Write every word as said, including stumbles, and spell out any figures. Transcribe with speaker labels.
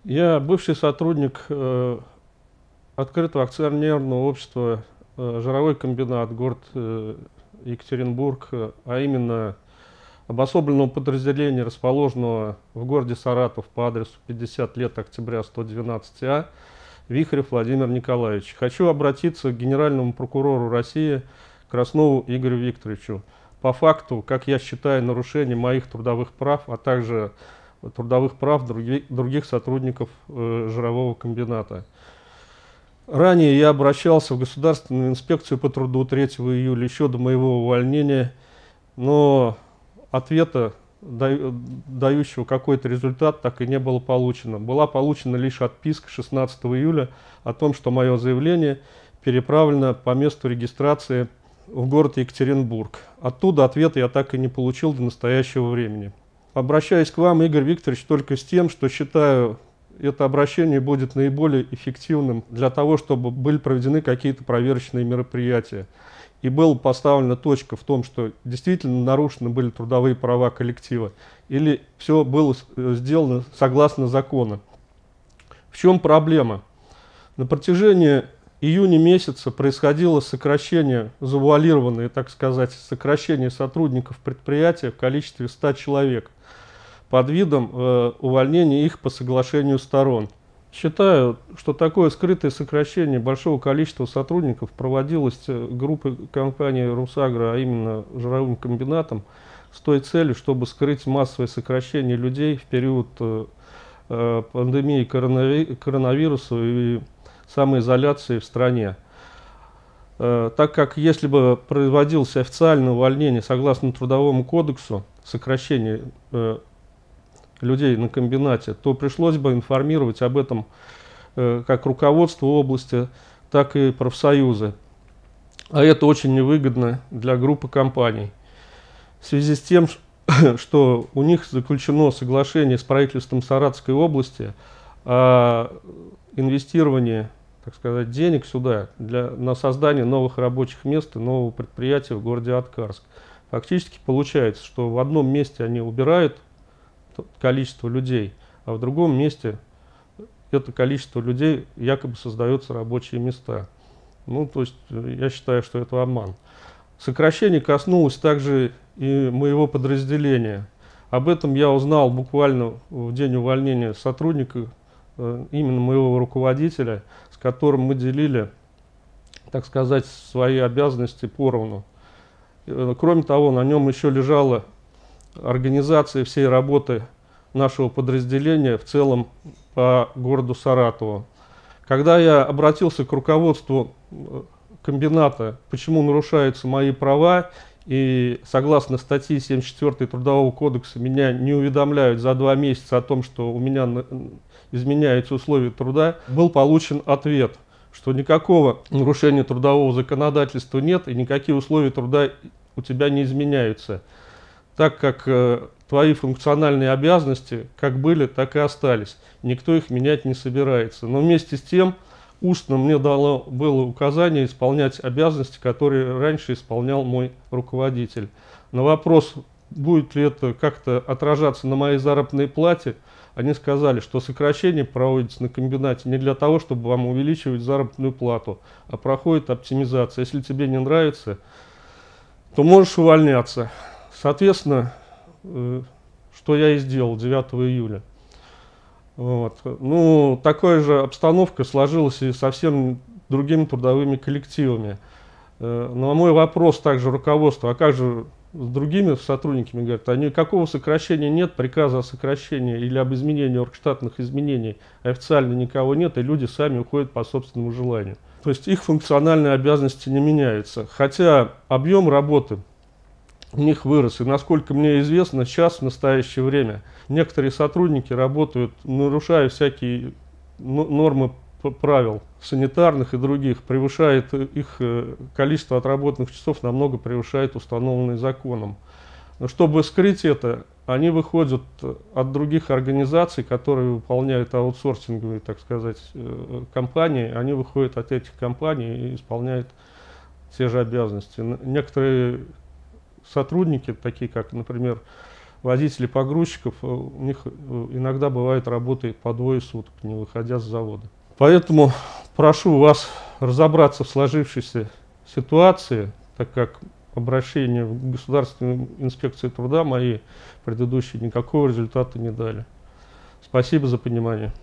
Speaker 1: Я бывший сотрудник э, открытого акционерного общества э, «Жировой комбинат», город э, Екатеринбург, э, а именно обособленного подразделения, расположенного в городе Саратов по адресу пятьдесят лет Октября сто двенадцать А, Вихрев Владимир Николаевич. Хочу обратиться к генеральному прокурору России Краснову Игорю Викторовичу по факту, как я считаю, нарушения моих трудовых прав, а также трудовых прав других, других сотрудников э, жирового комбината. Ранее я обращался в Государственную инспекцию по труду третьего июля, еще до моего увольнения, но ответа, дающего какой-то результат, так и не было получено. Была получена лишь отписка шестнадцатого июля о том, что мое заявление переправлено по месту регистрации в город Екатеринбург. Оттуда ответа я так и не получил до настоящего времени. Обращаюсь к вам, Игорь Викторович, только с тем, что считаю, это обращение будет наиболее эффективным для того, чтобы были проведены какие-то проверочные мероприятия. И была поставлена точка в том, что действительно нарушены были трудовые права коллектива, или все было сделано согласно закону. В чем проблема? На протяжении июня месяца происходило сокращение, завуалированное, так сказать, сокращение сотрудников предприятия в количестве ста человек под видом э, увольнения их по соглашению сторон. Считаю, что такое скрытое сокращение большого количества сотрудников проводилось группой компании «Русагро», а именно жировым комбинатом, с той целью, чтобы скрыть массовое сокращение людей в период э, э, пандемии коронави коронавируса и самоизоляции в стране. Э, так как если бы производилось официальное увольнение согласно Трудовому кодексу, сокращение э, людей на комбинате, то пришлось бы информировать об этом э, как руководство области, так и профсоюзы. А это очень невыгодно для группы компаний. В связи с тем, что у них заключено соглашение с правительством Саратовской области о инвестировании, так сказать, денег сюда для, на создание новых рабочих мест и нового предприятия в городе Аткарск. Фактически получается, что в одном месте они убирают количество людей, а в другом месте это количество людей якобы создаются рабочие места. Ну, то есть я считаю, что это обман. Сокращение коснулось также и моего подразделения. Об этом я узнал буквально в день увольнения сотрудника, именно моего руководителя, с которым мы делили, так сказать, свои обязанности поровну. Кроме того, на нем еще лежала организации всей работы нашего подразделения в целом по городу Саратову. Когда я обратился к руководству комбината, почему нарушаются мои права, и согласно статье семьдесят четвёртой Трудового кодекса меня не уведомляют за два месяца о том, что у меня изменяются условия труда, был получен ответ, что никакого нарушения трудового законодательства нет и никакие условия труда у тебя не изменяются, так как э, твои функциональные обязанности как были, так и остались. Никто их менять не собирается. Но вместе с тем, устно мне дало было указание исполнять обязанности, которые раньше исполнял мой руководитель. На вопрос, будет ли это как-то отражаться на моей заработной плате, они сказали, что сокращение проводится на комбинате не для того, чтобы вам увеличивать заработную плату, а проходит оптимизация. Если тебе не нравится, то можешь увольняться. Соответственно, э, что я и сделал девятого июля. Вот. Ну, такая же обстановка сложилась и совсем другими трудовыми коллективами. Э, на мой вопрос также руководство, а как же с другими сотрудниками, говорят, а никакого сокращения нет, приказа о сокращении или об изменении оргштатных изменений официально никого нет, и люди сами уходят по собственному желанию. То есть их функциональные обязанности не меняются. Хотя объем работы у них вырос. И насколько мне известно, сейчас, в настоящее время, некоторые сотрудники работают, нарушая всякие нормы правил санитарных и других, превышает их количество отработанных часов, намного превышает установленное законом. Но чтобы скрыть это, они выходят от других организаций, которые выполняют аутсорсинговые, так сказать, компании, они выходят от этих компаний и исполняют те же обязанности. Некоторые сотрудники, такие как, например, водителей-погрузчиков, у них иногда бывает работает по двое суток, не выходя с завода. Поэтому прошу вас разобраться в сложившейся ситуации, так как обращения в Государственную инспекцию труда мои предыдущие никакого результата не дали. Спасибо за понимание.